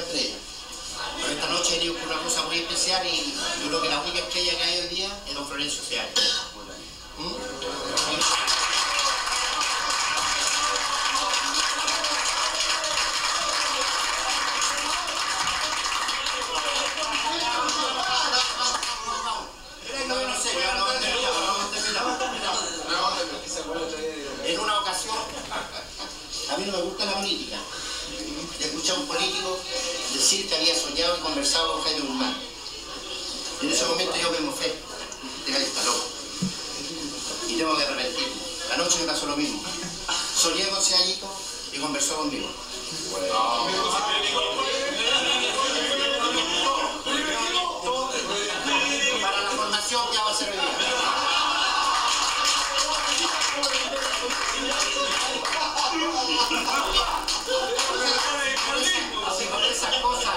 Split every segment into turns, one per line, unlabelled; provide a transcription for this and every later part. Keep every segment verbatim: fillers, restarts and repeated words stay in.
estrellas. Pero esta noche he venido por una cosa muy especial y yo creo que la única estrella que hay hoy día es don Florencio Seara. ¿Mm? En una ocasión, a mí no me gusta la política. Escuché a un político decir que había soñado y conversado con Jaime Guzmán. Y en ese momento yo me mofé. Este gallo está loco. Y tengo que arrepentirme. La noche me pasó lo mismo. Soñé con ese gallito y conversó conmigo. Para la formación ya va a ser hoy día. Así con esas cosas.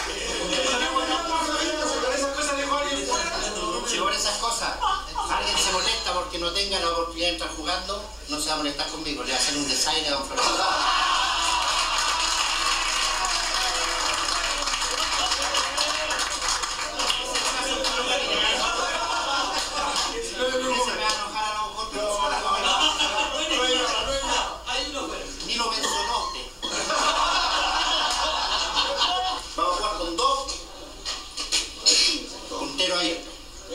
Si por esas cosas alguien se molesta porque no tenga la oportunidad de estar jugando, no se va a molestar conmigo, le va a hacer un design a don Florencio. Ni lo mencionó usted. Vamos a jugar con dos punteros abiertos.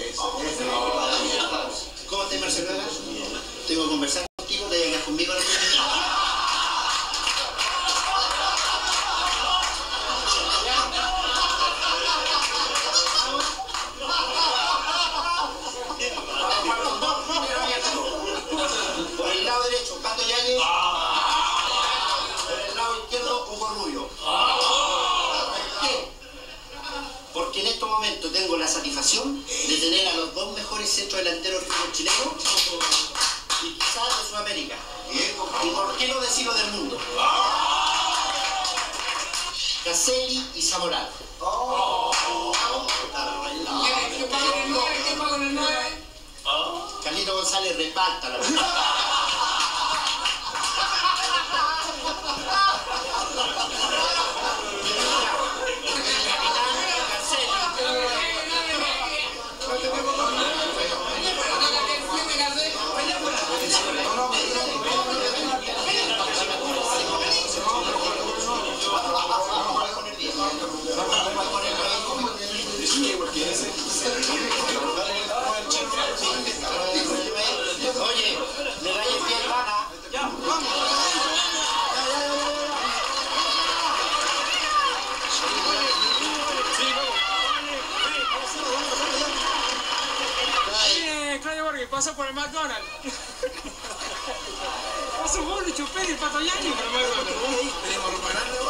¿Cómo estás, Marcelo? Tengo que conversar contigo, te vengas conmigo a la por el lado derecho, Pato Yáñez. Por el lado izquierdo, Hugo Rubio. ¿Por qué? Porque en estos momentos tengo la satisfacción de tener a los dos mejores centrodelanteros del fútbol chileno y quizás de Sudamérica. ¿Y por qué no decirlo del mundo? Caselli y Zamorano.
¿Quién paga en el nueve?
Carlito González, reparta la verdad. Oye, le rayes bien gana. Ya, vamos.
Oye, Claudio Borges, pasó por el McDonald's. Pasó por el Chupete y el Pato Yáñez por el McDonald's.
Tenemos ropa grande,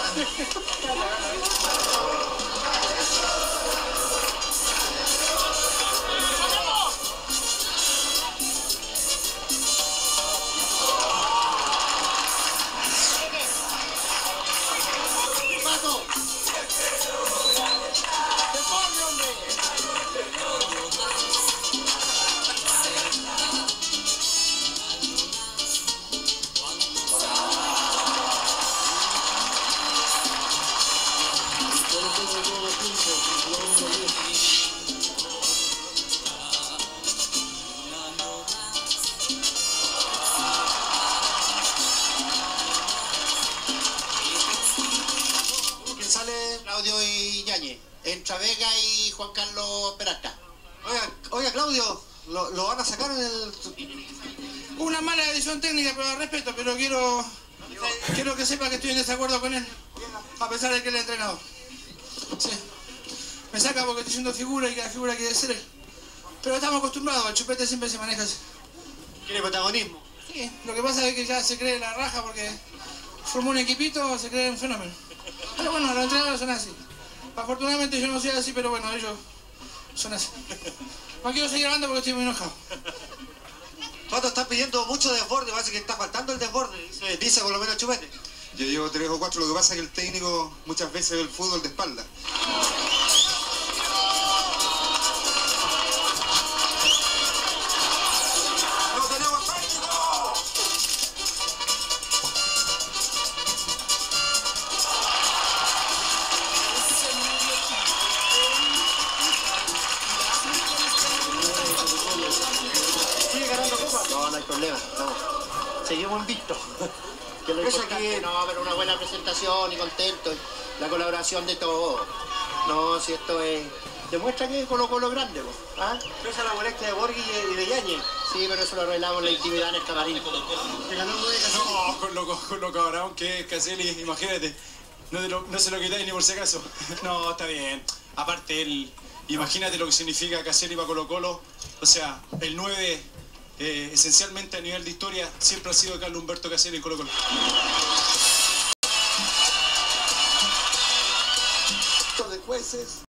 Claudio y Yáñez, entra Vega y Juan Carlos Peralta.
Oiga, oiga Claudio, ¿lo, lo van a sacar en el...?
Una mala decisión técnica, pero respeto, pero quiero quiero que sepa que estoy en desacuerdo con él, a pesar de que él es entrenador. Sí. Me saca porque estoy siendo figura y que la figura quiere ser él. Pero estamos acostumbrados, el Chupete siempre se maneja así.
¿Quiere protagonismo?
Sí, lo que pasa es que ya se cree la raja porque formó un equipito, se cree un fenómeno. Pero bueno, los entrenadores son así. Afortunadamente yo no soy así, pero bueno, ellos son así. No quiero seguir hablando porque estoy muy enojado.
Pato está pidiendo mucho desborde, parece que está faltando el desborde, dice, dice por lo menos Chupete.
Yo llevo tres o cuatro, lo que pasa es que el técnico muchas veces ve el fútbol de espalda.
hay problema. Vamos. Seguimos invictos. Que lo
Eso
importante,
que-
no, pero una buena presentación y contento. y la colaboración de todos. No, si esto es... Demuestra que Colo Colo grande, po, ¿ah?
Esa es la molestia de Borghi y de Yañez.
Sí, pero eso lo arreglamos en la intimidad en el camarín.
Que ganó el nueve Caselli.
No, con lo, con lo cabrón que es Caselli, imagínate. No, te lo- no se lo quitáis ni por si acaso. No, está bien. Aparte, él, imagínate lo que significa Caselli para Colo Colo. O sea, el nueve, eh, esencialmente a nivel de historia, siempre ha sido Carlos Humberto Caselli en Colo Colo.
de jueces